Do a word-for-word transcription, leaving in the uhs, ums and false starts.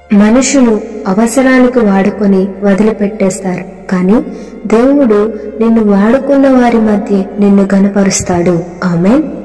మనుషులు అవసరాలకు వాడుకొని వదిలిపెట్టేస్తారు, కానీ దేవుడు నిన్ను వాడుకున్న వారి మధ్య నిన్ను గణపరుస్తాడు. ఆమేన్.